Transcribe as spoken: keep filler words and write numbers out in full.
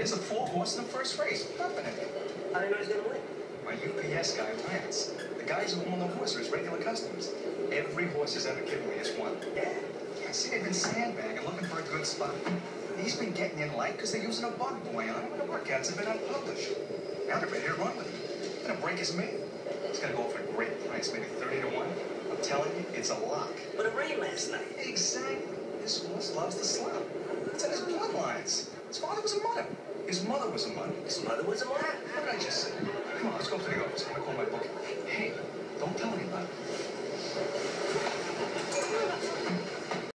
There's a four horse in the first race. Nothing in it. How do you know he's gonna win? My U P S guy, Lance. The guys who own the horse are his regular customers. Every horse he's ever given me has won. Yeah. Yeah, see, they've been sandbagging, looking for a good spot. He's been getting in light because they're using a bug boy on him, and the workouts have been unpublished. Now they're ready to run with him. They're gonna break his maiden. It's gonna go for a great price, maybe thirty to one. I'm telling you, it's a lock. But it rained last night. Exactly. This horse loves the slump. It's in his bloodlines. His father was a mother. His mother was a mother. His mother was a mother. What did I just say? Come on, let's go up to the office. I'm gonna call my bookie. Hey, don't tell anybody.